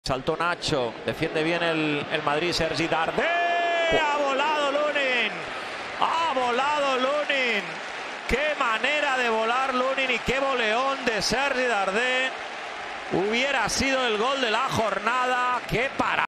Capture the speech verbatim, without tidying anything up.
Saltó Nacho, defiende bien el, el Madrid, Sergi Darder. ¡Ha volado Lunin! ¡Ha volado Lunin! ¡Qué manera de volar Lunin y qué voleón de Sergi Darder! Hubiera sido el gol de la jornada. ¡Qué para!